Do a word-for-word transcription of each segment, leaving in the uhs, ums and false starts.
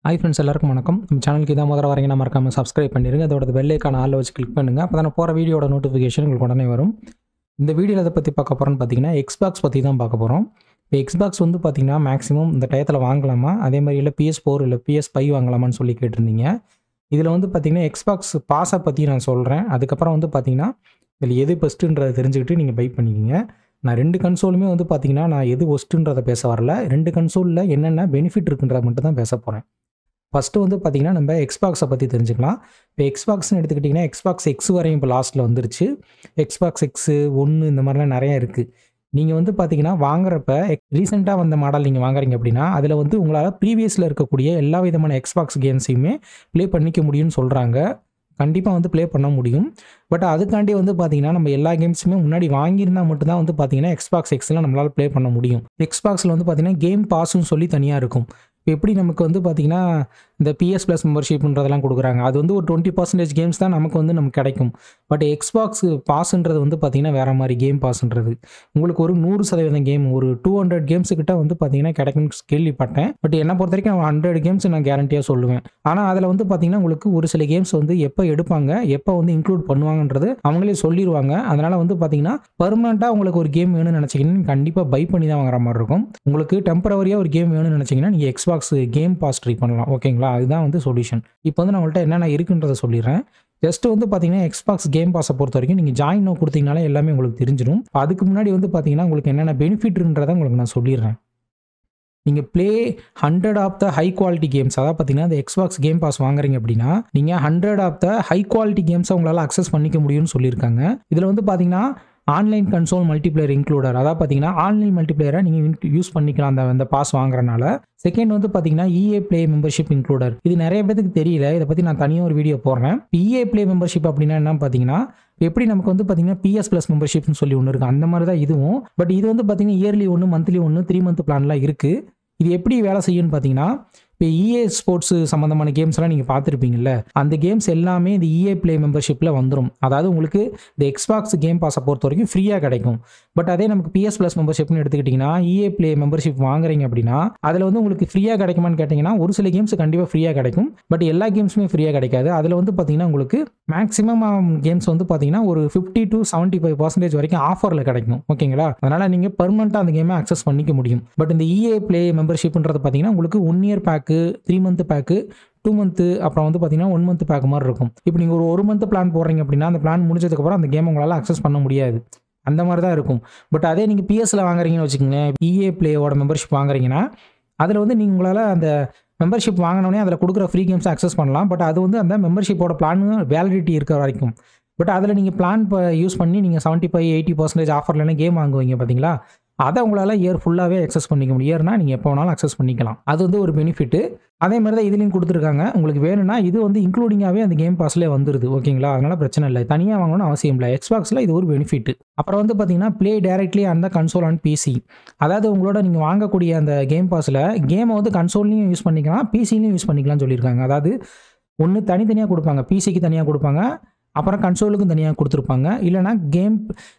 Hi friends, எல்லாருக்கும் வணக்கம். நம்ம சேனலுக்கு இதான் முதல்ல வரீங்கன்னா மறக்காம சப்ஸ்கிரைப் பண்ணிருங்க. அதோட பெல் ஐகான் ஆல்ல வச்சு கிளிக் பண்ணுங்க. அப்பதான் நான் போற வீடியோட நோட்டிஃபிகேஷன் உங்களுக்கு உடனே வரும். இந்த வீடியோல எதை பத்தி பார்க்க போறோம்னு பார்த்தீங்கன்னா Xbox பத்தி தான் பார்க்க போறோம். இப்போ Xbox வந்து பார்த்தீங்கன்னா மேக்ஸிமம் இந்த டயத்துல வாங்கலாமா? அதே மாதிரி இல்ல P S four இல்ல P S five வாங்கலாமான்னு சொல்லி கேட்டிருந்தீங்க. இதுல வந்து பார்த்தீங்கன்னா Xbox பாஸை பத்தி நான் சொல்றேன். அதுக்கப்புறம் வந்து பார்த்தீங்கன்னா இதுல எது பெஸ்ட்ன்றதை தெரிஞ்சுக்கிட்டு நீங்க பை பண்ணிக்கங்க. நான் ரெண்டு கன்சோலுமே வந்து பார்த்தீங்கன்னா நான் எது ஒஸ்ட்ன்றதை பேச வரல. ரெண்டு கன்சோல்ல என்னென்ன பெனிஃபிட் இருக்குன்றத மட்டும் தான் பேச போறேன். ஃபஸ்ட்டு வந்து பார்த்தீங்கன்னா நம்ம எக்ஸ்பாக்ஸை பற்றி தெரிஞ்சுக்கலாம். இப்போ எக்ஸ்பாக்ஸ்னு எடுத்துக்கிட்டிங்கன்னா எக்ஸ்பாக்ஸ் எக்ஸ் வரையும் இப்போ லாஸ்ட்டில் வந்துருச்சு. எக்ஸ்பாக்ஸ் எக்ஸு ஒன்று இந்த மாதிரிலாம் நிறையா இருக்குது. நீங்கள் வந்து பார்த்தீங்கன்னா வாங்குறப்ப ரீசெண்டாக வந்த மாடல் நீங்கள் வாங்குறீங்க அப்படின்னா அதில் வந்து உங்களால் ப்ரீவியஸில் இருக்கக்கூடிய எல்லா விதமான எக்ஸ்பாக்ஸ் கேம்ஸையுமே ப்ளே பண்ணிக்க முடியும்னு சொல்கிறாங்க. கண்டிப்பாக வந்து ப்ளே பண்ண முடியும். பட் அதுக்காண்டி வந்து பார்த்தீங்கன்னா நம்ம எல்லா கேம்ஸுமே முன்னாடி வாங்கியிருந்தால் மட்டும்தான் வந்து பார்த்தீங்கன்னா எக்ஸ்பாக்ஸ் எக்ஸில் நம்மளால் ப்ளே பண்ண முடியும். எக்ஸ்பாக்ஸில் வந்து பார்த்தீங்கன்னா கேம் பாஸ்ன்னு சொல்லி தனியாக இருக்கும். இப்போ எப்படி நமக்கு வந்து பார்த்தீங்கன்னா இந்த பிஎஸ் ப்ளஸ் மெம்பர்ஷிப்ன்றதெல்லாம் கொடுக்குறாங்க. அது வந்து ஒரு டுவெண்ட்டி பர்சன்டேஜ் கேம்ஸ் தான் நமக்கு வந்து நமக்கு கிடைக்கும். பட் எக்ஸ்பாக்ஸ் பாஸ்ன்றது வந்து பார்த்தீங்கன்னா வேறு மாதிரி கேம் பாஸ்ன்றது உங்களுக்கு ஒரு நூறு சதவீதம் கேம் ஒரு டூ ஹண்ட்ரட் கேம்ஸுக்கிட்ட வந்து பார்த்தீங்கன்னா கிடைக்கும்னு கேள்விப்பட்டேன். பட் என்னை பொறுத்த வரைக்கும் ஹண்ட்ரட் கேம்ஸ் நான் கேரண்டியாக சொல்லுவேன். ஆனால் அதில் வந்து பார்த்தீங்கன்னா உங்களுக்கு ஒரு சில கேம்ஸ் வந்து எப்போ எடுப்பாங்க எப்போ வந்து இன்க்ளூட் பண்ணுவாங்கன்றது அவங்களே சொல்லிடுவாங்க. அதனால் வந்து பார்த்தீங்கன்னா பர்மனெண்ட்டாக உங்களுக்கு ஒரு கேம் வேணும்னு நினச்சிங்கன்னா கண்டிப்பாக பை பண்ணி தான் வாங்குற மாதிரி இருக்கும். உங்களுக்கு டெம்பரவரியாக ஒரு கேம் வேணும்னு நினச்சிங்கன்னா நீங்கள் எக்ஸ்பாக்ஸ் கேம் பாஸ் ட்ரை பண்ணலாம். ஓகேங்களா? அதுதான் வந்து சொல்யூஷன். இப்போ வந்து நான் உங்கள்கிட்ட என்னென்ன இருக்குன்றதை சொல்லிடுறேன். ஜஸ்ட் வந்து பார்த்தீங்கன்னா எக்ஸ்பாக்ஸ் கேம் பாஸை பொறுத்த வரைக்கும் நீங்கள் ஜாயின் நோ கொடுத்தீங்கனாலே எல்லாமே உங்களுக்கு தெரிஞ்சிடும். அதுக்கு முன்னாடி வந்து பார்த்தீங்கன்னா உங்களுக்கு என்னென்ன பெனிஃபிட்ன்றதை உங்களுக்கு நான் சொல்லிடுறேன். நீங்கள் play hundred of the high quality games அதாவது பார்த்தீங்கன்னா இந்த எக்ஸ்பாக்ஸ் கேம் பாஸ் வாங்குறீங்க அப்படின்னா நீங்கள் hundred of the high quality கேம்ஸை உங்களால் அக்சஸ் பண்ணிக்க முடியும்னு சொல்லியிருக்காங்க. இதில் வந்து பார்த்தீங்கன்னா ஆன்லைன் கன்சோல் மல்டிப்ளேயர் இன்க்ளூடர் அதாவது பார்த்தீங்கன்னா ஆன்லைன் மல்டிப்ளேயரை நீங்கள் யூஸ் பண்ணிக்கலாம் அந்த அந்த பாஸ் வாங்குறனால. செகண்ட் வந்து பார்த்தீங்கன்னா இஏ பிளே மெம்பர்ஷிப் இன்க்ளூடர். இது நிறைய பேருக்கு தெரியல. இதை பற்றி நான் தனியாக ஒரு வீடியோ போடுறேன். இஏ பிளே மெம்பர்ஷிப் அப்படின்னா என்ன பார்த்தீங்கன்னா எப்படி நமக்கு வந்து பார்த்தீங்கன்னா பிஎஸ் ப்ளஸ் மெம்பர்ஷிப்னு சொல்லி ஒன்று இருக்குது. அந்த மாதிரி தான் இதுவும். பட் இது வந்து பார்த்தீங்கன்னா இயர்லி ஒன்று மந்த்லி ஒன்று த்ரீ மந்த் பிளான்லாம் இருக்குது. இது எப்படி வேலை செய்யும்னு பார்த்தீங்கன்னா இப்போ இஏ ஸ்போர்ட்ஸ் சம்மந்தமான கேம்ஸ்லாம் நீங்கள் பார்த்துருப்பீங்கல்ல அந்த கேம்ஸ் எல்லாமே இந்த இஏ பிளே மெம்பர்ஷிப்பில் வந்துடும். அதாவது உங்களுக்கு இந்த எக்ஸ்பாக்ஸ் கேம் பாஸை பொறுத்த வரைக்கும் ஃப்ரீயாக கிடைக்கும். பட் அதே நமக்கு பிஎஸ் ப்ளஸ் மெம்பர்ஷிப்னு எடுத்துக்கிட்டிங்கன்னா இஏ பிளே மெம்பர்ஷிப் வாங்குறீங்க அப்படின்னா அதில் வந்து உங்களுக்கு ஃப்ரீயாக கிடைக்குமான்னு கேட்டிங்கன்னா ஒரு சில கேம்ஸ் கண்டிப்பாக ஃப்ரீயாக கிடைக்கும். பட் எல்லா கேம்ஸுமே ஃப்ரீயாக கிடைக்காது. அதில் வந்து பார்த்தீங்கன்னா உங்களுக்கு மேக்ஸிமம் கேம்ஸ் வந்து பார்த்தீங்கன்னா ஒரு fifty to seventy five percentage வரைக்கும் ஆஃபரில் கிடைக்கும். ஓகேங்களா? அதனால் நீங்கள் பர்மனெண்ட்டாக அந்த கேமை அக்சஸ் பண்ணிக்க முடியும். பட் இந்த இஏ பிளே மெம்பர்ஷிப்ன்றது பார்த்தீங்கன்னா உங்களுக்கு one year pack three month pack two month அப்புறம் வந்து பார்த்தீங்கன்னா ஒன் மந்த் பேக் மாதிரி இருக்கும். இப்போ நீங்கள் ஒரு ஒரு மந்த் பிளான் போடுறீங்க அப்படின்னா அந்த பிளான் முடிஞ்சதுக்கப்புறம் அந்த கேம் உங்களால் அக்சஸ் பண்ண முடியாது. அந்த மாதிரி தான் இருக்கும். பட் அதே நீங்கள் பிஎஸ்சில் வாங்குறீங்கன்னு வச்சுக்கோங்களேன் இஏ பிளேயோட மெம்பர்ஷிப் வாங்குறீங்கன்னா அதில் வந்து நீங்கள் உங்களால் அந்த மெம்பர்ஷிப் வாங்கினோடனே அதில் கொடுக்குற ஃப்ரீ கேம்ஸை அக்சஸ் பண்ணலாம். பட் அது வந்து அந்த மெம்பர்ஷிப்போட பிளான் வேலிடிட்டி இருக்கிற வரைக்கும். பட் அதில் நீங்கள் பிளான் இப்போ யூஸ் பண்ணி நீங்கள் செவன்ட்டி ஃபைவ் எயிட்டி பர்சன்டேஜ் ஆஃபர்லாம் கேம் வாங்குவீங்க பார்த்தீங்களா? அதை உங்களால் இயர் ஃபுல்லாகவே அக்சஸ் பண்ணிக்க முடியும். இயர்னா நீங்கள் எப்போ வேணாலும் அக்சஸ் பண்ணிக்கலாம். அது வந்து ஒரு பெனிஃபிட்டு. அதே மாதிரி தான் இதுலேயும் கொடுத்துருக்காங்க. உங்களுக்கு வேணும்னா இது வந்து இன்க்ளூடிங்காகவே அந்த கேம் பாஸ்லேயே வந்துடுது. ஓகேங்களா? அதனால் பிரச்சனை இல்லை. தனியாக வாங்கணும்னு அவசியம் இல்லை. எக்ஸ்பாக்ஸில் இது ஒரு பெனிஃபிட். அப்புறம் வந்து பார்த்தீங்கன்னா ப்ளே டைரக்ட்லி அந்த கன்சோல் அண்ட் பிசி. அதாவது உங்களோட நீங்கள் வாங்கக்கூடிய அந்த கேம் பாஸில் கேமை வந்து கன்சோல்லையும் யூஸ் பண்ணிக்கலாம் பிசிலையும் யூஸ் பண்ணிக்கலாம்னு சொல்லியிருக்காங்க. அதாவது ஒன்று தனித்தனியாக கொடுப்பாங்க. பிசிக்கு தனியாக கொடுப்பாங்க. அப்புறம் கன்சோலுக்கும் தனியாக கொடுத்துருப்பாங்க. இல்லைனா கேம்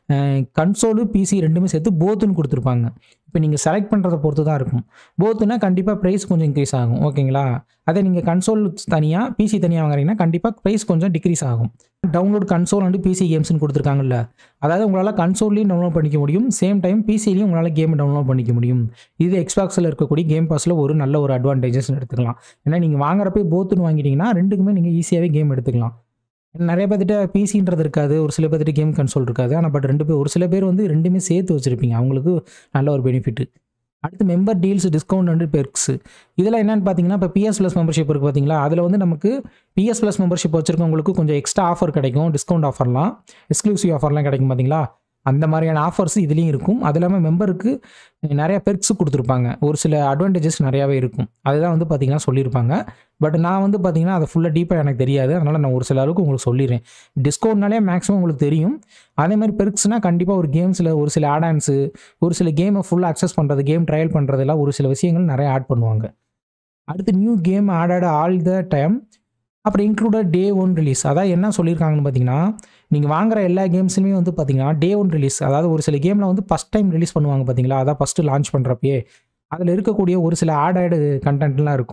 கன்சோலு பிசி ரெண்டுமே சேர்த்து போத்துன்னு கொடுத்துருப்பாங்க. இப்போ நீங்கள் செலக்ட் பண்ணுறதை பொறுத்து தான் இருக்கும். போத்துனா கண்டிப்பாக ப்ரைஸ் கொஞ்சம் இன்க்ரீஸ் ஆகும். ஓகேங்களா? அதே நீங்கள் கன்சோல் தனியாக பிசி தனியாக வாங்குறீங்கன்னா கண்டிப்பாக ப்ரைஸ் கொஞ்சம் டிக்ரீஸ் ஆகும். டவுன்லோட் கன்சோல் அண்ட் பிசி கேம்ஸ்னு கொடுத்துருக்காங்கல்ல அதாவது உங்களால் கன்சோல்லையும் டவுன்லோட் பண்ணிக்க முடியும். சேம் டைம் பிசிலையும் உங்களால் கேம் டவுன்லோட் பண்ணிக்க முடியும். இது எக்ஸ்பாக்ஸில் இருக்கக்கூடிய கேம் பாஸில் ஒரு நல்ல ஒரு அட்வான்டேஜஸ் எடுத்துக்கலாம். ஏன்னா நீங்கள் வாங்குறப்பே போத்துன்னு வாங்கிட்டீங்கன்னா ரெண்டுக்குமே நீங்கள் ஈஸியாகவே கேம் எடுத்துக்கலாம். நிறைய பேர்த்திட்ட பிசின்றது இருக்காது. ஒரு சில பேர்த்திட்ட கேம் கன்சோல் இருக்காது. ஆனால் பட் ரெண்டு பேர் ஒரு சில பேர் வந்து ரெண்டுமே சேர்த்து வச்சுருப்பீங்க. அவங்களுக்கு நல்ல ஒரு பெனிஃபிட்டு. அடுத்து member deals discount and perks. இதெல்லாம் என்னென்னு பார்த்தீங்கன்னா இப்போ பிஎஸ் ப்ளஸ் மெம்பர்ஷிப் இருக்குது பார்த்தீங்களா? அதில் வந்து நமக்கு பிஎஸ் ப்ளஸ் மெம்பர்ஷிப் வச்சுருக்கவங்களுக்கு கொஞ்சம் எக்ஸ்ட்ரா ஆஃபர் கிடைக்கும். டிஸ்கவுண்ட் ஆஃபர்லாம் எக்ஸ்க்ளூசிவ் ஆஃபர்லாம் கிடைக்கும் பார்த்தீங்களா? அந்த மாதிரியான ஆஃபர்ஸ் இதுலேயும் இருக்கும். அது இல்லாமல் மெம்பருக்கு நிறையா பெர்க்ஸ் கொடுத்துருப்பாங்க. ஒரு சில அட்வான்டேஜஸ் நிறையாவே இருக்கும். அதுதான் வந்து பார்த்திங்கன்னா சொல்லியிருப்பாங்க. பட் நான் வந்து பார்த்திங்கன்னா அதை ஃபுல்லாக டீப்பாக எனக்கு தெரியாது. அதனால் நான் ஒரு சில அளவுக்கு உங்களுக்கு சொல்லிடுறேன். டிஸ்கவுண்ட்னாலே மேக்ஸிமம் உங்களுக்கு தெரியும். அதே மாதிரி பெர்க்ஸ்னால் கண்டிப்பாக ஒரு கேம்ஸில் ஒரு சில ஆடான்ஸு ஒரு சில கேமை ஃபுல்லாக அக்சஸ் பண்ணுறது கேம் ட்ரையல் பண்ணுறதெல்லாம் ஒரு சில விஷயங்கள் நிறைய ஆட் பண்ணுவாங்க. அடுத்து new game added all the time அப்புறம் இன்க்ளூடட் டே ஒன் ரிலீஸ். அதாவது என்ன சொல்லியிருக்காங்கன்னு பார்த்தீங்கன்னா நீங்கள் வாங்குற எல்லா கேம்ஸுமே வந்து பார்த்தீங்கன்னா டே ஒன் ரிலீஸ். அதாவது ஒரு சில கேமில் வந்து ஃபஸ்ட் டைம் ரிலீஸ் பண்ணுவாங்க பார்த்தீங்களா? அதான் ஃபஸ்ட்டு லான்ச் பண்ணுறப்பயே அதில் இருக்கக்கூடிய ஒரு சில ஆட் ஆடு கண்டென்ட்லாம் இருக்கும்.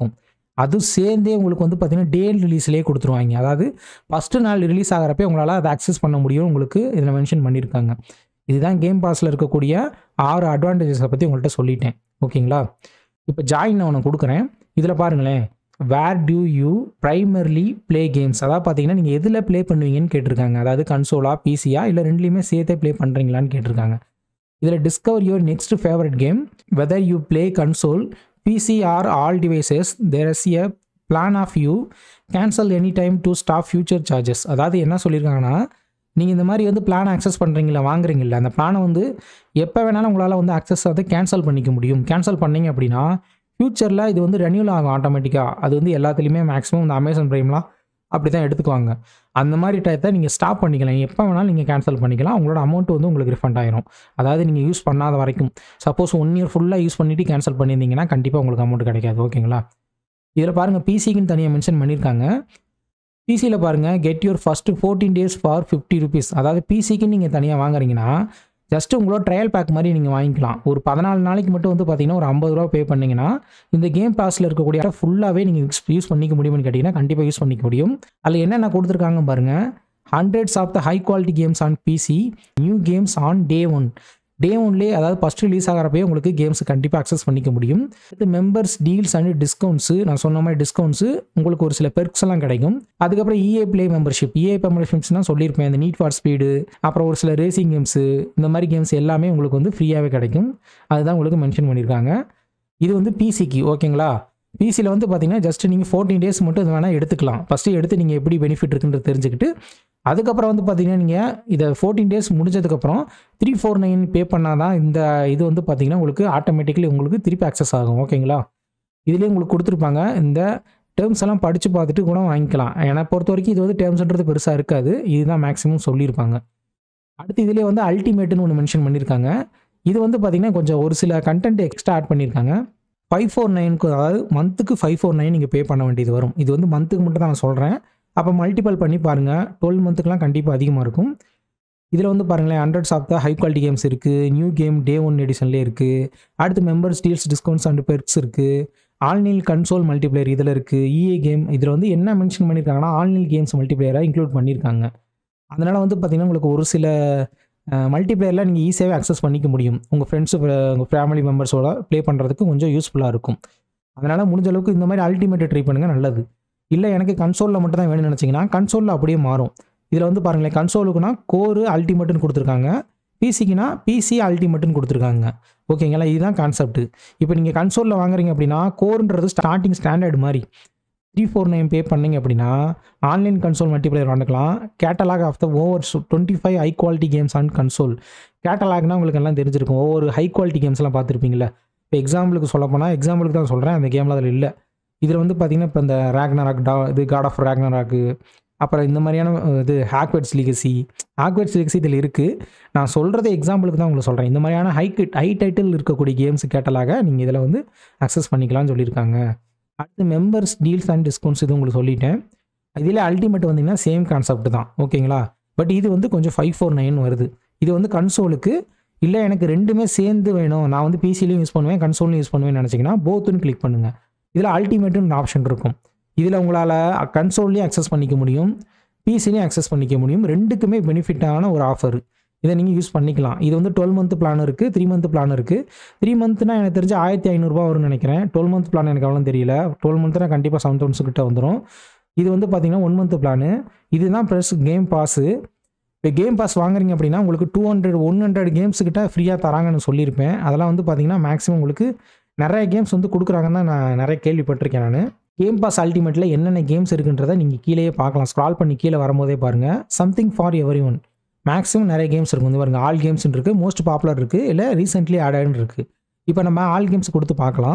அதுவும் சேர்ந்தே உங்களுக்கு வந்து பார்த்தீங்கன்னா டே ரிலீஸ்லேயே கொடுத்துருவாங்க. அதாவது ஃபஸ்ட்டு நாள் ரிலீஸ் ஆகிறப்பே உங்களால் அதை அக்சஸ் பண்ண முடியும் உங்களுக்கு இதில் மென்ஷன் பண்ணியிருக்காங்க. இதுதான் கேம் பாஸில் இருக்கக்கூடிய ஆறு அட்வான்டேஜஸை பற்றி உங்கள்கிட்ட சொல்லிட்டேன். ஓகேங்களா? இப்போ ஜாயின் நான் உனக்கு கொடுக்குறேன். இதில் பாருங்களேன், where do you primarily play games, அதாவது பார்த்தீங்கன்னா நீங்கள் எதில் ப்ளே பண்ணுவீங்கன்னு கேட்டிருக்காங்க. அதாவது கன்சோலா பிசியா இல்லை ரெண்டுலேயுமே சேர்த்தே ப்ளே பண்ணுறீங்களான்னு கேட்டிருக்காங்க. இதில் discover your next favourite game whether you play console PC or all devices there is a plan of you cancel any time to stop future charges. அதாவது என்ன சொல்லியிருக்காங்கன்னா, நீங்கள் இந்த மாதிரி வந்து பிளான் ஆக்சஸ் பண்ணுறீங்களா வாங்குறீங்களா, அந்த பிளானை வந்து எப்போ வேணாலும் உங்களால் வந்து ஆக்சஸ் வந்து கேன்சல் பண்ணிக்க முடியும். கேன்சல் பண்ணிங்க அப்படின்னா ஃப்யூச்சரில் இது வந்து ரெனியூல் ஆகும் ஆட்டோமேட்டிக்காக. அது வந்து எல்லாத்துலேயுமே மேக்ஸிமம் இந்த அமேசான் ப்ரைம்லாம் அப்படி தான் எடுத்துக்குவாங்க. அந்த மாதிரி டயத்தை நீங்கள் ஸ்டாப் பண்ணிக்கலாம். எப்போ வேணாலும் நீங்கள் கேன்சல் பண்ணிக்கலாம். உங்களோட அமௌண்ட் வந்து உங்களுக்கு ரிஃபண்ட் ஆயிரும். அதாவது நீங்கள் யூஸ் பண்ணாத வரைக்கும். சப்போஸ் ஒன் இயர் ஃபுல்லாக யூஸ் பண்ணிவிட்டு கேன்சல் பண்ணியிருந்தீங்கன்னா கண்டிப்பாக உங்களுக்கு அமௌண்ட் கிடைக்காது. ஓகேங்களா? இதில் பாருங்கள் பிசிக்குன்னு தனியாக மென்ஷன் பண்ணியிருக்காங்க. பிசியில் பாருங்கள், get your first fourteen days for fifty rupees. அதாவது பிசிக்கு நீங்கள் தனியாக வாங்குறீங்கன்னா ஜஸ்ட்டு உங்களோட ட்ரையல் பேக் மாதிரி நீங்கள் வாங்கிக்கலாம். ஒரு பதினாலு நாளைக்கு மட்டும் வந்து பார்த்தீங்கன்னா ஒரு ஐம்பது ரூபா பே பண்ணிங்கன்னா இந்த கேம் பாஸில் இருக்கக்கூடிய ஃபுல்லாகவே நீங்கள் யூஸ் யூஸ் பண்ணிக்க முடியும்னு கேட்டிங்கன்னா கண்டிப்பாக யூஸ் பண்ணிக்க முடியும். அதில் என்னென்ன கொடுத்துருக்காங்க பாருங்கள், hundreds of the high quality games on PC, new games on day one. Day ஒன்லேயே அதாவது ஃபஸ்ட் ரிலீஸ் ஆகிறப்பே உங்களுக்கு கேம்ஸ் கண்டிப்பாக அக்சஸ் பண்ணிக்க முடியும். இது மெம்பர்ஸ் டீல்ஸ் அண்ட் டிஸ்கவுண்ட்ஸு, நான் சொன்ன மாதிரி டிஸ்கவுண்ட்ஸு உங்களுக்கு ஒரு சில பெர்க்ஸ் எல்லாம் கிடைக்கும். அதுக்கப்புறம் இஏ ப்ளே மெம்பர்ஷிப். இஏ மெம்பர்ஷிப்ஸ்னால் சொல்லியிருப்பேன், இந்த நீட் ஃபார் ஸ்பீடு, அப்புறம் ஒரு சில ரேசிங் கேம்ஸு, இந்த மாதிரி கேம்ஸ் எல்லாமே உங்களுக்கு வந்து ஃப்ரீயாகவே கிடைக்கும். அதுதான் உங்களுக்கு மென்ஷன் பண்ணியிருக்காங்க. இது வந்து பிசிக்கு. ஓகேங்களா? பிசியில் வந்து பார்த்தீங்கன்னா ஜஸ்ட் நீங்கள் ஃபோர்டீன் டேஸ் மட்டும் இது வேணால் எடுத்துக்கலாம். ஃபஸ்ட்டு எடுத்து நீங்கள் எப்படி பெனிஃபிட் இருக்குன்றது தெரிஞ்சுக்கிட்டு அதுக்கப்புறம் வந்து பார்த்தீங்கன்னா நீங்கள் இதை ஃபோர்டீன் டேஸ் முடிஞ்சதுக்கப்புறம் த்ரீ ஃபோர் நைன் பே பண்ணால் தான் இந்த இது வந்து பார்த்தீங்கன்னா உங்களுக்கு ஆட்டோமேட்டிக்கலி உங்களுக்கு திருப்பி அக்சஸ் ஆகும். ஓகேங்களா? இதுலேயே உங்களுக்கு கொடுத்துருப்பாங்க. இந்த டேர்ம்ஸ் எல்லாம் படித்து பார்த்துட்டு கூட வாங்கிக்கலாம். என்னை பொறுத்த வரைக்கும் இது வந்து டேர்ம்ஸ்ன்றது பெருசாக இருக்காது. இதுதான் மேக்ஸிமம் சொல்லியிருப்பாங்க. அடுத்து இதிலே வந்து அல்டிமேட்டுன்னு ஒன்று மென்ஷன் பண்ணியிருக்காங்க. இது வந்து பார்த்தீங்கன்னா கொஞ்சம் ஒரு சில கண்டென்ட் எக்ஸ்ட்ரா ஆட் பண்ணியிருக்காங்க. ஃபைவ் ஃபோர் நைனுக்கு அதாவது மந்த்துக்கு ஃபைவ் ஃபோர் நைன் நீங்கள் பே பண்ண வேண்டியது வரும். இது வந்து மந்த்துக்கு மட்டும் தான் நான் சொல்கிறேன். அப்போ மல்டிபிள் பண்ணி பாருங்கள், டுவெல் மந்த்துக்குலாம் கண்டிப்பாக அதிகமாக இருக்கும். இதில் வந்து பாருங்களேன், hundreds of the high quality games இருக்குது, நியூ கேம் டே ஒன் எடிஷன்லேயே இருக்குது. அடுத்து members deals discounts and perks இருக்குது, ஆல்நில் கன்சோல் மல்டிப்ளேயர் இதில் இருக்குது, இஏ கேம். இதில் வந்து என்ன மென்ஷன் பண்ணியிருக்காங்கன்னா ஆல்நில் கேம்ஸ் மல்டிப்ளேயராக இன்க்ளூட் பண்ணியிருக்காங்க. அதனால் வந்து பார்த்திங்கன்னா உங்களுக்கு ஒரு சில மல்டிப்ளேயரில் நீங்கள் ஈஸியாகவே அக்சஸ் பண்ணிக்க முடியும். உங்கள் ஃப்ரெண்ட்ஸு உங்கள் ஃபேமிலி மெம்பர்ஸோட ப்ளே பண்ணுறதுக்கு கொஞ்சம் யூஸ்ஃபுல்லாக இருக்கும். அதனால் முடிஞ்ச அளவுக்கு இந்த மாதிரி அல்டிமேட்டை ட்ரை பண்ணுங்கள், நல்லது. இல்லை எனக்கு கன்சோலில் மட்டும் தான் வேணும்னு நினச்சிங்கன்னா கன்சோலில் அப்படியே மாறும். இதில் வந்து பாருங்களேன், கன்சோலுக்குனா கோரு அல்டிமேட்டுன்னு கொடுத்துருக்காங்க, பிசிக்குனா பிசி அல்டிமேட்டுன்னு கொடுத்துருக்காங்க. ஓகேங்களா? இதுதான் கான்செப்ட். இப்போ நீங்கள் கன்சோலில் வாங்குறீங்க அப்படின்னா கோருன்றது ஸ்டார்டிங் ஸ்டாண்டர்ட் மாதிரி த்ரீ ஃபோர் நைன் பே பண்ணிங்க அப்படின்னா ஆன்லைன் கன்சோல் மல்டிப்ளேயர் வாங்கிக்கலாம். Catalogue of the over twenty five high quality games on console. கேட்டலாக்னா உங்களுக்கு எல்லாம் தெரிஞ்சிருக்கும், ஒவ்வொரு ஹை குவாலிட்டி கேம்ஸ்லாம் பார்த்துருப்பீங்களா. இப்போ எக்ஸாம்பிளுக்கு சொல்ல போனால் எக்ஸாம்பிளுக்கு தான் சொல்கிறேன், அந்த கேமில் அதில் இல்லை. இதில் வந்து பார்த்திங்கன்னா இப்போ இந்த ராக்னராக் டா இது காட் ஆஃப் ராக்னராக்கு, அப்புறம் இந்த மாதிரியான இது ஹாக்வர்ட்ஸ் லீகசி ஹாக்வர்ட்ஸ் லீகசி இதில் இருக்குது. நான் சொல்கிறது எக்ஸாம்பிளுக்கு தான் உங்களுக்கு சொல்கிறேன். இந்த மாதிரியான ஹை ஹை டைட்டில் இருக்கக்கூடிய கேம்ஸ் கேட்டலாக நீங்கள் இதில் வந்து அக்சஸ் பண்ணிக்கலாம்னு சொல்லியிருக்காங்க. அடுத்து மெம்பர்ஸ் டீல்ஸ் அண்ட் டிஸ்கவுண்ட்ஸ் இது உங்களுக்கு சொல்லிட்டேன். இதில் அல்டிமேட் வந்தீங்கன்னா சேம் கான்செப்ட் தான். ஓகேங்களா? பட் இது வந்து கொஞ்சம் ஃபைவ் ஃபோர் நைன் வருது. இது வந்து கன்சோலுக்கு. இல்லை எனக்கு ரெண்டுமே சேர்ந்து வேணும், நான் வந்து பிசிலையும் யூஸ் பண்ணுவேன் கன்சோலையும் யூஸ் பண்ணுவேன்னு நினச்சிங்கன்னா போத்துன்னு கிளிக் பண்ணுங்கள். இதில் அல்டிமேட்டுன்னு ஆப்ஷன் இருக்கும். இதில் உங்களால் கன்சோல்லையும் அக்சஸ் பண்ணிக்க முடியும், பிசிலையும் அக்சஸ் பண்ணிக்க முடியும். ரெண்டுக்குமே பெனிஃபிட்டான ஒரு ஆஃபர். இதை நீங்கள் யூஸ் பண்ணிக்கலாம். இது வந்து டுவெல் மந்த் பிளான் இருக்குது, த்ரீ மந்த் பிளான் இருக்குது. த்ரீ மந்த்னா எனக்கு தெரிஞ்சு ஆயிரத்தி ஐநூறுரூபா வரும்னு நினைக்கிறேன். டுவெல் மந்த் பிளான் எனக்கு அவ்வளோ தெரியல. டுவெல் மந்த்னா கண்டிப்பாக செவன் தௌசண்ட் கிட்ட வந்துடும். இது வந்து பார்த்தீங்கன்னா ஒன் மந்த் பிளானு. இதுதான் ப்ளஸ் கேம் பாஸு. இப்போ கேம் பாஸ் வாங்குறீங்க அப்படின்னா உங்களுக்கு two hundred one hundred games கிட்ட ஃப்ரீயாக தராங்கன்னு சொல்லியிருப்பேன். அதெல்லாம் வந்து பார்த்தீங்கன்னா மேக்ஸிமம் உங்களுக்கு நிறைய கேம்ஸ் வந்து கொடுக்குறாங்கன்னு தான் நான் நிறைய கேள்விப்பட்டிருக்கேன். நான் கேம் பாஸ் அல்டிமேட்டில் என்னென்ன கேம்ஸ் இருக்குன்றதை நீங்கள் கீழேயே பார்க்கலாம். ஸ்க்ரால் பண்ணி கீழே வரும்போதே பாருங்கள், something for everyone. Maximum நிறைய கேம்ஸ் இருக்கும். வந்து பாருங்கள், ஆல் கேம்ஸ் இருக்குது, மோஸ்ட் பாப்புலர் இருக்குது, இல்லை ரீசென்ட்லி ஆட் இருக்குது. இப்போ நம்ம ஆல் கேம்ஸ் கொடுத்து பார்க்கலாம்.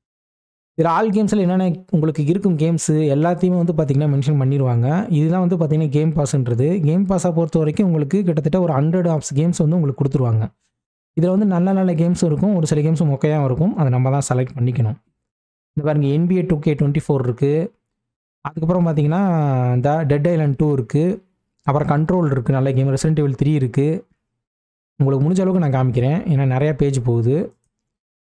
இதில் ஆல் கேம்ஸில் என்னென்ன உங்களுக்கு இருக்கும் கேம்ஸு எல்லாத்தையுமே வந்து பார்த்திங்கன்னா மென்ஷன் பண்ணிடுவாங்க. இதுதான் வந்து பார்த்திங்கன்னா கேம் பாஸ்ன்றது. கேம் பாஸை பொறுத்த வரைக்கும் உங்களுக்கு கிட்டத்தட்ட ஒரு ஹண்ட்ரட் ஆப்ஸ் கேம்ஸ் வந்து உங்களுக்கு கொடுத்துருவாங்க. இதில் வந்து நல்ல நல்ல கேம்ஸும் இருக்கும், ஒரு சில கேம்ஸும் மொக்கையாக இருக்கும். அதை நம்ம தான் செலக்ட் பண்ணிக்கணும். இந்த பாருங்கள், NBA two K twenty four இருக்குது. அதுக்கப்புறம் பார்த்திங்கன்னா இந்த டெட் ஐலண்ட் டூ இருக்குது. அப்புறம் கண்ட்ரோல் இருக்குது, நல்ல கேம். ரெசிடென்ட் ஈவில் த்ரீ இருக்குது. உங்களுக்கு முடிஞ்ச அளவுக்கு நான் காமிக்கிறேன், ஏன்னா நிறையா பேஜ் போகுது.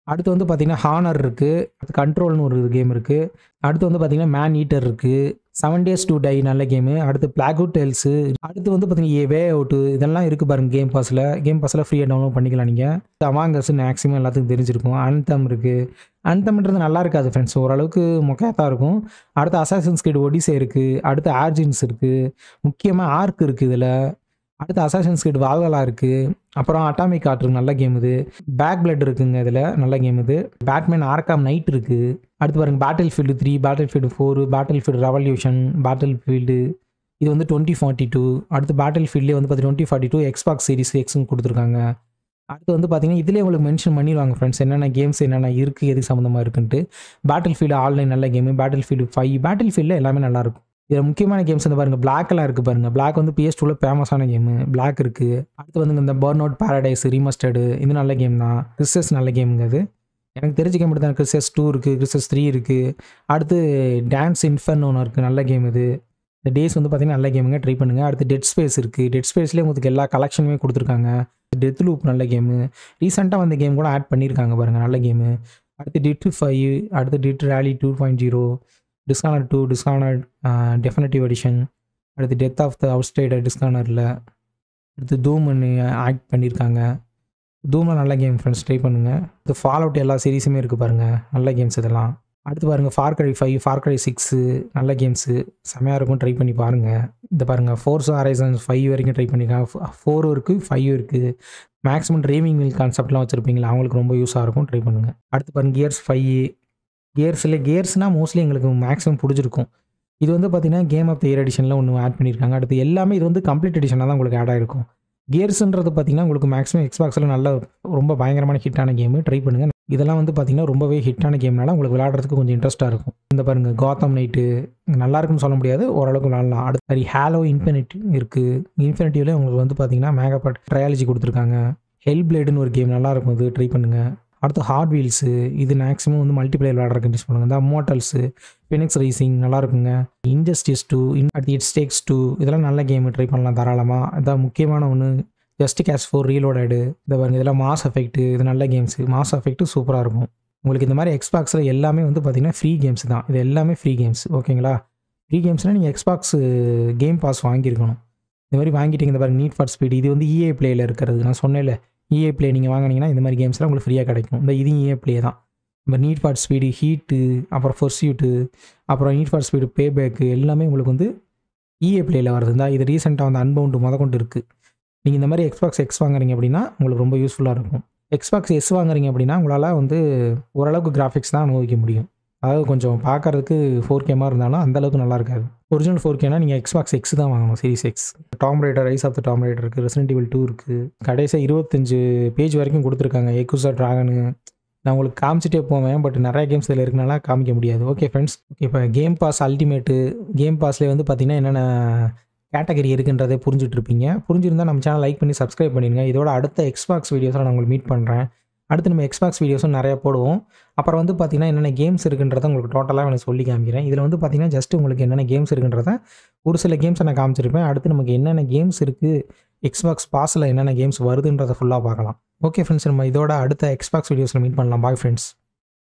அடுத்து வந்து பார்த்தீங்கன்னா ஹானர் இருக்குது, அடுத்து கண்ட்ரோல்னு ஒரு கேம் இருக்குது, அடுத்து வந்து பார்த்தீங்கன்னா மேன் ஈட்டர் இருக்குது, செவன் டேஸ் டூ டை நல்ல கேமு, அடுத்து பிளாக்வுட் டெல்ஸு, அடுத்து வந்து பார்த்தீங்கன்னா ஏ வே அவுட்டு இதெல்லாம் இருக்குது பாருங்கள் கேம் பாஸில். கேம் பாஸில் ஃப்ரீயாக டவுன்லோட் பண்ணிக்கலாம் நீங்கள். அமாங் அஸ் மேக்ஸிமம் எல்லாத்துக்கும் தெரிஞ்சிருக்கும். அன்தம் இருக்குது. அன்தம்ன்றது நல்லா இருக்காது ஃப்ரெண்ட்ஸ், ஓரளவுக்கு மொக்கையாக தான் இருக்கும். அடுத்து அசாசின்ஸ் கிரீட் ஒடிசே இருக்குது, அடுத்து ஆர்ஜின்ஸ் இருக்குது, முக்கியமாக ஆர்க் இருக்குது இதில், அடுத்து அசாசின்ஸ் கிரீட் வால்கலா இருக்குது, அப்புறம் அட்டாமிக் ஹார்ட் இருக்கு நல்ல கேம் இது, பேக் பிளட் இருக்குங்க இதில் நல்ல கேம் இது, பேட்மேன் ஆர்காம் நைட் இருக்குது, அடுத்து பாருங்கள் Battlefield three, Battlefield four, Battlefield revolution, Battlefield இது வந்து டுவெண்ட்டி ஃபார்ட்டி டூ, அடுத்து பேட்டில் ஃபீல்ட்லேயே வந்து பார்த்து twenty forty two Xbox series எக்ஸ்னு கொடுத்துருக்காங்க. அடுத்து வந்து பார்த்தீங்கன்னா இதிலே உங்களுக்கு மென்ஷன் பண்ணிடுவாங்க ஃப்ரெண்ட்ஸ் என்னென்ன கேம்ஸ் என்னென்ன இருக்குது எது சம்மந்தமாக இருக்குன்ட்டு. பேட்டில் ஃபீல்டு ஆன்லைன் நல்ல கேமு, பேட்டில் ஃபீல்டு ஃபைவ், பேட்டில் ஃபீல்டில் எல்லாமே நல்லாயிருக்கும். இதில் முக்கியமான கேம்ஸ் வந்து பாருங்கள் பிளாக்கெல்லாம் இருக்குது பாருங்கள், பிளாக் வந்து பிஎஸ் டூவில் ஃபேமஸான கேமு பிளாக் இருக்குது. அடுத்து வந்து இந்த பர்ன் அவுட் பாரடைஸ் ரீமஸ்டர்டு இது நல்ல கேம் தான். கிறிஸ்டஸ் நல்ல கேமுங்க அது, எனக்கு தெரிஞ்ச கேம் தான். கிறிஸ்டஸ் டூ இருக்குது, கிறிஸ்டஸ் த்ரீ இருக்குது, அடுத்து டான்ஸ் இன்ஃபர்ன் ஒன்று இருக்குது நல்ல கேம் இது. இந்த டேஸ் வந்து பார்த்தீங்கன்னா நல்ல கேமுங்க, ட்ரை பண்ணுங்கள். அடுத்து டெட் ஸ்பேஸ் இருக்குது, டெட் ஸ்பேஸ்லேயே உங்களுக்கு எல்லா கலெக்ஷனுமே கொடுத்துருக்காங்க. டெத் லூப் நல்ல கேமு, ரீசெண்டாக வந்த கேம் கூட ஆட் பண்ணியிருக்காங்க பாருங்கள் நல்ல கேமு. அடுத்து டிட் ஃபைவ், அடுத்து டிட் rally two point zero, Dishonored two, Dishonored definitive edition, அடுத்து டெத் ஆஃப் த அவுட்ஸ்டைடர் டிஸ்கானரில், அடுத்து தூம் ஒன்று ஆக்ட் பண்ணியிருக்காங்க. தூமில் நல்ல கேம் ஃப்ரெண்ட்ஸ், ட்ரை பண்ணுங்கள். இது ஃபால் அவுட் எல்லா சீரீஸுமே இருக்குது பாருங்கள் நல்ல கேம்ஸ் இதெல்லாம். அடுத்து பாருங்கள் Far Cry five, Far Cry six நல்ல கேம்ஸு செமையாக இருக்கும், ட்ரை பண்ணி பாருங்கள். இந்த பாருங்கள் ஃபோர்ஸ் ஹரைசன்ஸ் ஃபைவ் வரைக்கும் ட்ரை பண்ணியிருக்காங்க, ஃபோர் இருக்குது ஃபைவ் இருக்குது. மேக்ஸிமம் ட்ரைவிங் வீல் கான்செப்ட்லாம் வச்சுருப்பீங்களா அவங்களுக்கு ரொம்ப யூஸாக இருக்கும், ட்ரை பண்ணுங்கள். அடுத்து பாருங்கள் கியர்ஸ் ஃபைவ், கியர்ஸில் கியர்ஸ்னால் மோஸ்ட்லி எங்களுக்கு மேக்ஸிமம் பிடிச்சிருக்கும். இது வந்து பார்த்தீங்கன்னா கேம் ஆஃப் த இயர் எடிஷனில் ஒன்று ஆட் பண்ணியிருக்காங்க. அடுத்து எல்லாமே இது வந்து கம்ப்ளீட் எடிஷனாக தான் உங்களுக்கு ஆட் ஆகிருக்கும். கியர்ஸ்ன்றது பார்த்தீங்கன்னா உங்களுக்கு மேக்ஸிமம் எக்ஸ்பாக்ஸில் நல்ல ரொம்ப பயங்கரமான ஹிட்டான கேமு, ட்ரை பண்ணுங்கள். இதெல்லாம் வந்து பார்த்தீங்கன்னா ரொம்பவே ஹிட்டான கேம்னால உங்களுக்கு விளையாடுறதுக்கு கொஞ்சம் இன்ட்ரெஸ்ட்டாக இருக்கும். இந்த பாருங்கள் காத்தம் நைட்டு நல்லா இருக்குன்னு சொல்ல முடியாது, ஓரளவுக்கு விளாட்லாம். அடுத்த மாதிரி ஹேலோ இன்ஃபினிட் இருக்குது, இன்ஃபினிட்டிவ்லேயே உங்களுக்கு வந்து பார்த்தீங்கன்னா மேகபாட் ட்ரையாலஜி கொடுத்துருக்காங்க. ஹெல் பிளேடுன்னு ஒரு கேம் நல்லாயிருக்கும், இது ட்ரை பண்ணுங்கள். அடுத்து ஹார்ட் வீல்ஸு இது மேக்ஸிமம் வந்து மல்டிப்ளேயர் விளையாடுறதுக்கு யூஸ் பண்ணுங்கள். இந்த அம்மோட்டல்ஸு, ஃபினிக்ஸ் ரேசிங் நல்லா இருக்குங்க. இன்ஜஸ்டிஸ் டூ, அடுத்து இட்ஸ் டேக்ஸ் டூ இதெல்லாம் நல்ல கேமு, ட்ரை பண்ணலாம் தாராளமாக. இதான் முக்கியமான ஒன்று ஜஸ்ட் கேஸ் ஃபோர் ரீலோடடு, இதை பாருங்கள் இதெல்லாம் மாஸ் எஃபெக்ட் இது நல்ல கேம்ஸு, மாஸ் எஃபெக்ட் சூப்பராக இருக்கும். உங்களுக்கு இந்த மாதிரி எக்ஸ்பாக்ஸில் எல்லாமே வந்து பார்த்திங்கன்னா ஃப்ரீ கேம்ஸ் தான், இது எல்லாமே ஃப்ரீ கேம்ஸ் ஓகேங்களா. ஃப்ரீ கேம்ஸ்னால் நீங்கள் எக்ஸ்பாக்ஸ் கேம் பாஸ் வாங்கியிருக்கணும். இந்த மாதிரி வாங்கிட்டீங்க. இந்த பாருங்கள் நீட் ஃபார் ஸ்பீட் இது வந்து இஏ பிளேயில் இருக்கிறது, நான் சொன்னேன்ல இஏ பிளே நீங்கள் வாங்கினீங்கன்னா இந்த மாதிரி கேம்ஸ்லாம் உங்களுக்கு ஃப்ரீயாக கிடைக்கும். இந்த இது இஏ பிளே தான். இந்த நீட் ஃபார் ஸ்பீடு, ஹீட்டு, அப்புறம் ஃபர்ஸ்யூட்டு, அப்புறம் need for speed payback எல்லாமே உங்களுக்கு வந்து இஏ பிளேயில் வருது. இந்த இது ரீசெண்டாக வந்து அன்பவுண்டு முத கொண்டு இருக்குது. நீங்கள் இந்த மாதிரி எக்ஸ்பாக்ஸ் எக்ஸ் வாங்குறீங்க அப்படின்னா உங்களுக்கு ரொம்ப யூஸ்ஃபுல்லாக இருக்கும். எக்ஸ்பாக்ஸ் எஸ் வாங்குறீங்க அப்படின்னா உங்களால் வந்து ஓரளவுக்கு கிராஃபிக்ஸ் தான் அனுபவிக்க முடியும். அதாவது கொஞ்சம் பார்க்குறதுக்கு ஃபோர் கேமாக இருந்தாலும் அந்தளவுக்கு நல்லா இருக்காது. ஒரிஜினல் ஃபோர் கேனா நீங்கள் எக்ஸ்பாக்ஸ் எக்ஸ் தான் வாங்கணும், series X. Tomb raider, rise of the tomb raider இருக்குது, ரெசிடென்ட் ஈவில் டூ இருக்குது. கடைசியாக இருபத்தஞ்சு பேஜ் வரைக்கும் கொடுத்துருக்காங்க. எக்குசா ட்ராகனு நான் உங்களுக்கு காமிச்சிட்டே போவேன், பட் நிறைய கேம்ஸ் இதில் இருக்கனால காமிக்க முடியாது. ஓகே ஃப்ரெண்ட்ஸ், இப்போ கேம் பாஸ் அல்டிமேட்டு கேம் பாஸ்லேயே வந்து பார்த்திங்கன்னா என்னென்ன கேட்டகரி இருக்குன்றதே புரிஞ்சுட்டு இருப்பீங்க. புரிஞ்சிருந்தால் நம்ம சேனல் லைக் பண்ணி சப்ஸ்கிரைப் பண்ணிடுங்க. இதோட அடுத்த எக்ஸ்பாக்ஸ் வீடியோஸில் நான் உங்களுக்கு மீட் பண்ணுறேன். அடுத்து நம்ம எக்ஸ்பாக்ஸ் வீடியோஸும் நிறையா போடுவோம். அப்புறம் வந்து பார்த்திங்கன்னா என்னென்ன கேம்ஸ் இருக்குன்றதை உங்களுக்கு டோட்டலாக எனக்கு சொல்லி காமிக்கிறேன். இதில் வந்து பார்த்திங்கன்னா ஜஸ்ட் உங்களுக்கு என்னென்ன கேம்ஸ் இருக்குன்றத ஒரு சில கேம்ஸை நான் காமிச்சிருப்பேன். அடுத்து நமக்கு என்னென்ன கேம்ஸ் இருக்குது, எக்ஸ்பாக்ஸ் பாஸில் என்னென்ன கேம்ஸ் வருதுன்றதை ஃபுல்லாக பார்க்கலாம். ஓகே ஃப்ரெண்ட்ஸ், நம்ம இதோட அடுத்த எக்ஸ்பாக்ஸ் வீடியோஸில் மீட் பண்ணலாம். Bye friends.